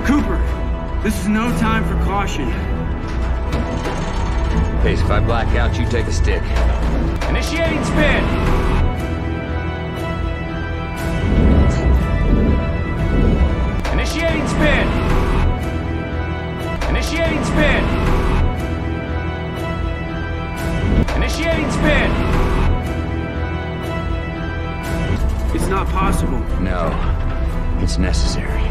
Cooper, this is no time for caution. Pace, if I black out, you take a stick. Initiating spin! Initiating spin! Initiating spin! Initiating spin! It's not possible. No, it's necessary.